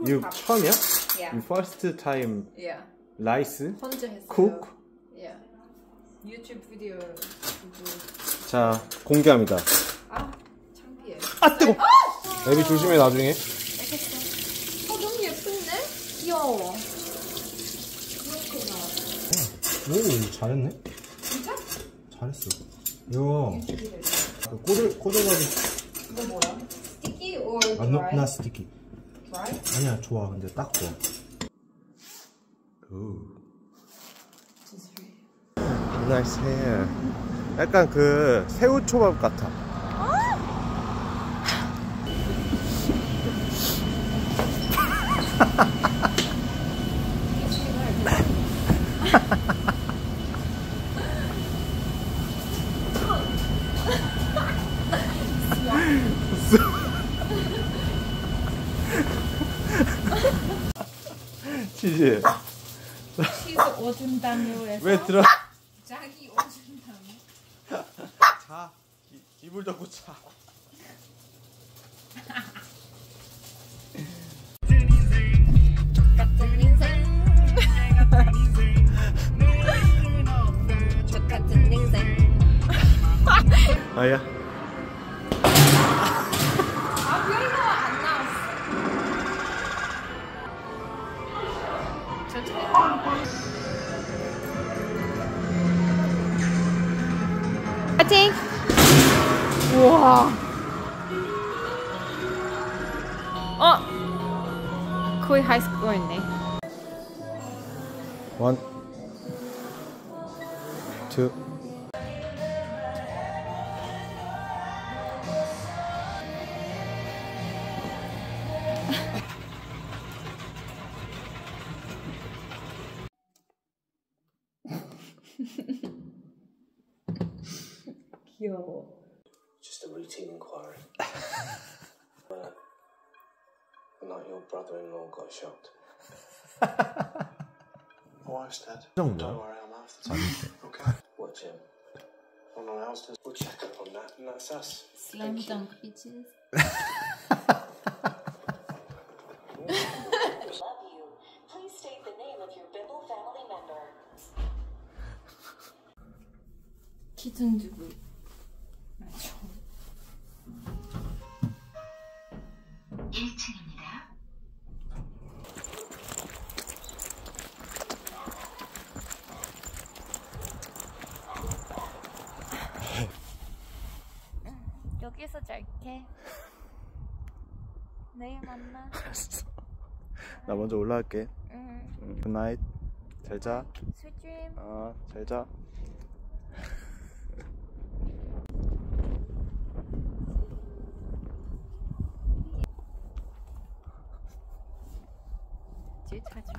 You 처음이야? Yeah. You first time Yeah. rice? 혼자 했어요. cook? Yeah. 유튜브 비디오. 자, 공개합니다. 아, 창피해. 아, 뜨거! 애비 조심해, 나중에. 알겠어. 너무 예쁜데? 귀여워. 오, 잘했네. 진짜? 잘했어. 이거 꼬들꼬들거리. 이거 뭐야? 스티키 or 아, dry? 나 스티키. Dry? 아니야, 좋아. 근데 딱 좋아. 오. Nice hair. 약간 그 새우초밥 같아. 치즈. 치즈 오줌담요 해서 왜 들어? 자기 오줌담요. 자, 이불 덮고 자. 같은 인생. 똑같은 인생. 아야. 아, 별로 안 나왔어. 파이팅! 우와. 거의 하이스코어였네. 1, 2. 귀여워. Just a routine inquiry. Like your brother-in-law got shot. My wife's dead. Don't worry, I'm after time. Okay. Watch him. Oh no, else does. We'll check up on that, and that's us. Slam dunk bitches. Love you. Please state the name of your Bimble family member. 키튼 두부. 맞죠. 1층입니다. 여기서 잘게. 내일 만나. 알았어. 나 먼저 올라갈게. 응. 굿나잇. 잘 자. Sweet dream. 잘 자. 뒤에 자주.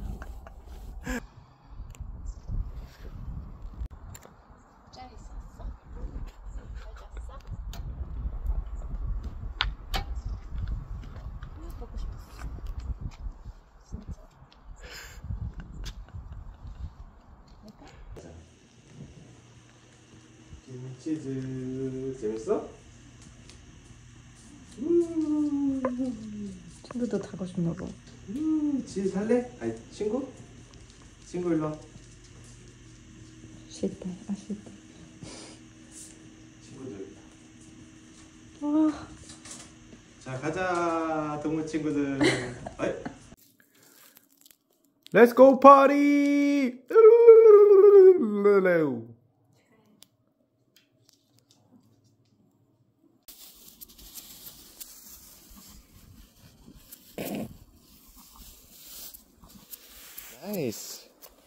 잘 있었어? 잘 잤어? 보고 싶었어. 진짜. 김치즈 재밌어? 친구도 타고 싶나 봐. 치즈 살래? 아니 친구? 친구 일로 와. 싫다. 아 싫다. 친구들. 와. 자 가자 동물 친구들. Let's go party! 나이스.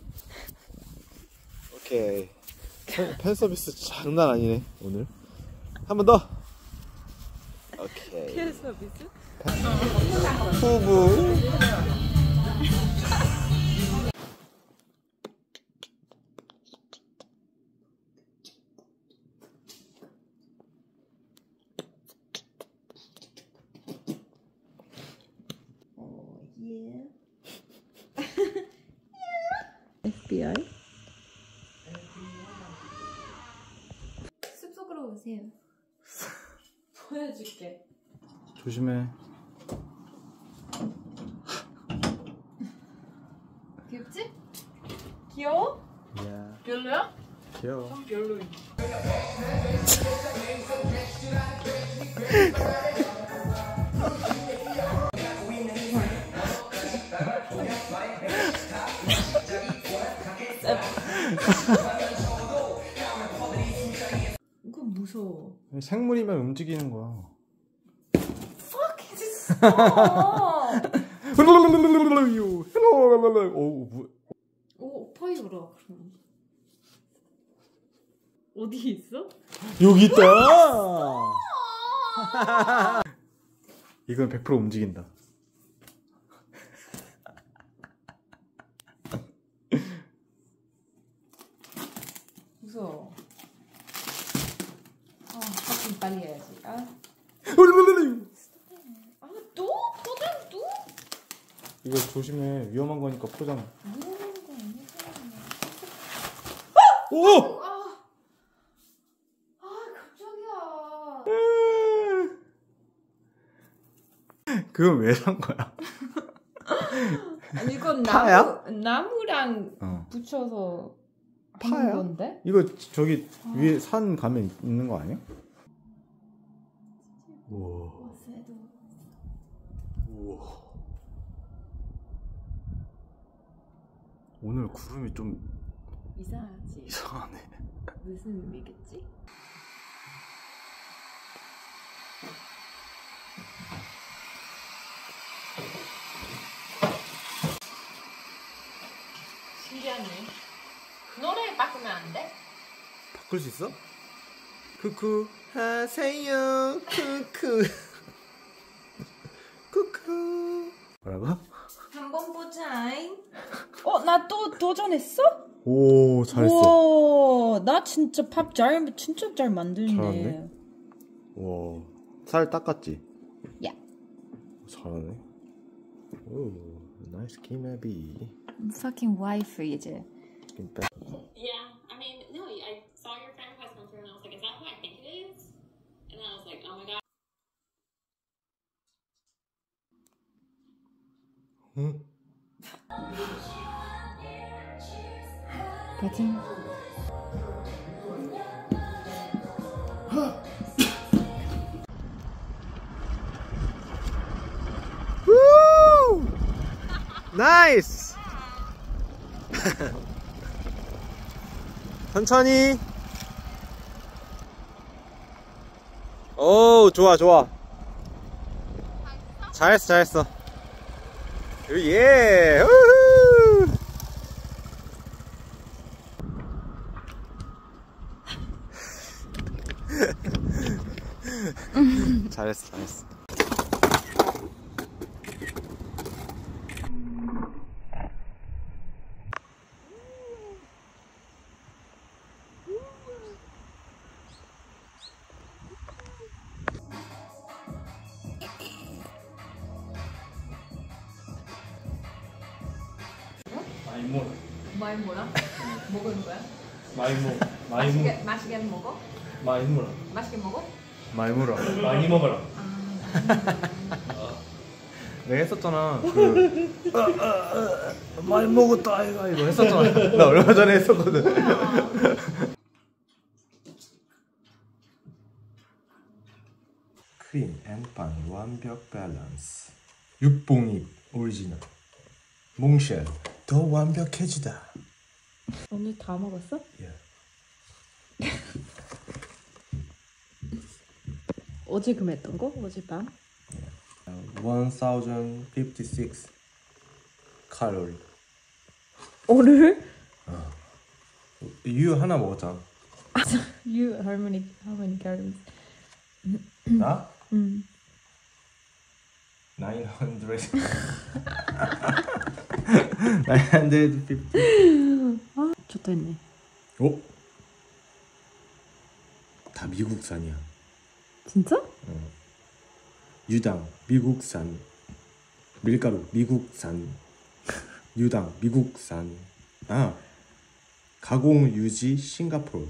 오케이. 팬 서비스 장난 아니네 오늘. 한 번 더. 오케이. 팬 서비스? 후부. 예. FBI? 숲속으로 오세요. 보여줄게. 조심해. 귀여워? 야, 별로야? 귀여워. 좀 별로인. 이거 무서워. 생물이면 움직이는 거야. Fuck is stop. 오, 파이 울어. 그럼. 어디 있어? 여기 있다. 이건 100% 움직인다. 무서워. 확인 빨리 해야지. 또? 포장 또? 이거 조심해. 위험한 거니까 포장. 위험한 거 아니야? 오! 깜짝이야. 그건 왜 산 거야? 아니 이건 파야? 나무랑 어. 붙여서 파야? 하는 건데? 이거 저기 위에 산 가면 있는 거 아니야? 우와. 우와. 오늘 구름이 좀 이상하지? 이상하네. 무슨 의미겠지? 신기하네. 노래 바꾸면 안 돼? 바꿀 수 있어? 쿠쿠 하세요. 쿠쿠. 쿠쿠. 뭐라고? 한번 보자잉. 나 또 도전했어? 오, 잘했어. 우와, 나 진짜 밥 진짜 잘 만드네. 잘하네. 와, 살 닦았지? 야. 잘하네. 오, 나이스 키메비. fucking wife 이제. Yeah, I mean, no, I saw your friend request come through and I was like, is that who I think it is? And then I was like, oh my god. 응? 파이팅. 우! 나이스! 천천히. 오, 좋아, 좋아. 잘했어, 잘했어. 예! 우후! 잘했어, 잘했어. 많이 뭐야? 먹은 거야? 맛있게 먹어? 많이 물어. 맛있게 먹어? 많이 물어. 많이 먹어라. 내가 했었잖아. 많이 먹었다 아이가 이거 했었잖아. 나 얼마 전에 했었거든. 크림 앤빵 완벽 밸런스. 육봉잎 오리지널. 몽쉘 더 완벽해지다. 오늘 다 먹었어? 예. 어제 금했던 거? 어젯밤? 1056 칼로리. 오늘? 유 하나 먹었잖아. how many calories? 나? 900. 950. 좋다 했네. 오? 다 미국산이야. 진짜? 유당 미국산. 밀가루 미국산. 유당 미국산. 가공 유지 싱가포르.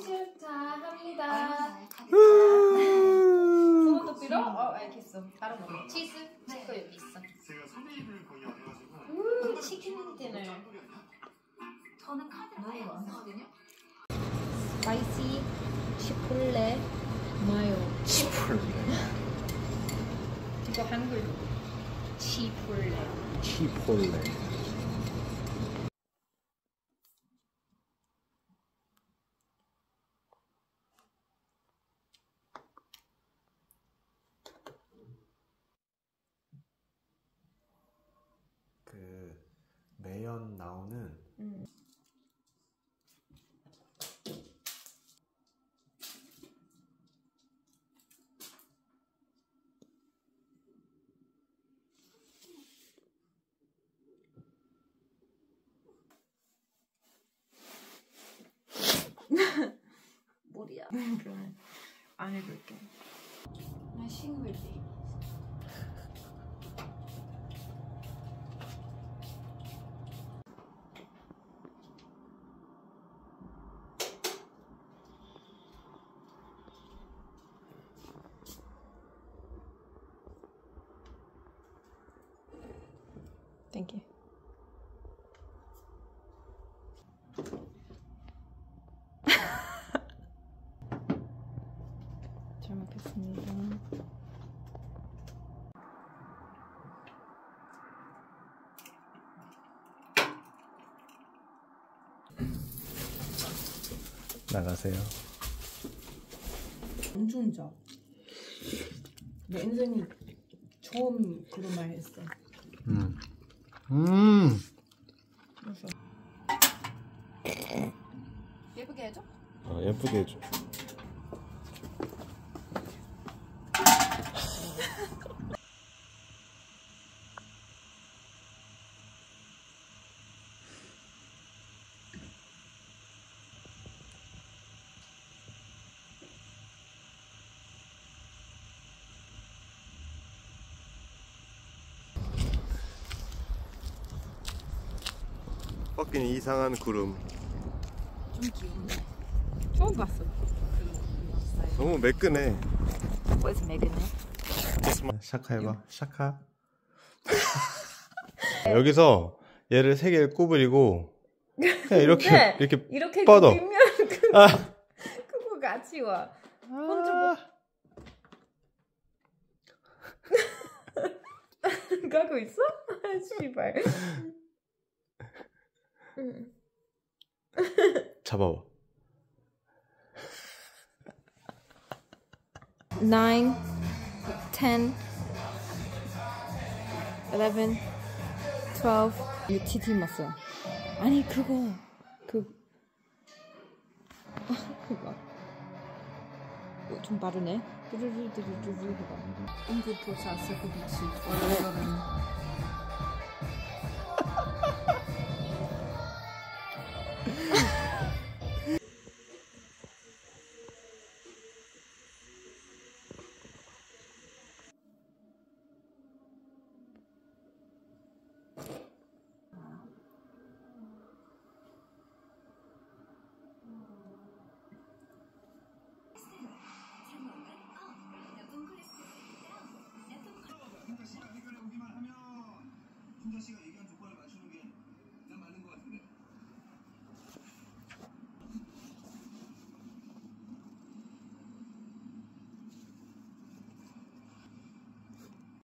생일 축하합니다. 소원도 빌어? 알겠어. 바로 먹어. 치즈? 치즈 여기 있어. 제가 선배님을 거의 안 해가지고. 치킨 디너. 저는 카드를 많이 안 쓰거든요. 스파이시 치폴레 마요. 치폴레. 이거 한글로 치폴레. 치폴레. 그 매연 나오는 머리야. 안 해볼게. 나 싱글리. Thank you. 잘 먹겠습니다. 나가세요. 엄청 짜. 내 인생이 처음 그런 말 했어. 그래서 예쁘게 해줘? 예쁘게 해줘. 꺾인 이상한 구름. 좀 귀엽네. 처음 봤어. 너무 매끈해. 뭐에서 매그네? 샤카 해봐. 샤카. 여기서 얘를 세 개를 구부리고 그냥 이렇게 이렇게 뻗어. 굽으면 그거 같이 와. 혼자 가고 있어? 씨발. 잡아봐. 9, 10, 11, 12. 이거 TT 맞어. 아니 그거 좀 빠르네. 뚜루루뚜루뚜루 해봐. 인구 포차 세코 비치. 혼자 씨가 해결해 오기만 하면 혼자 씨가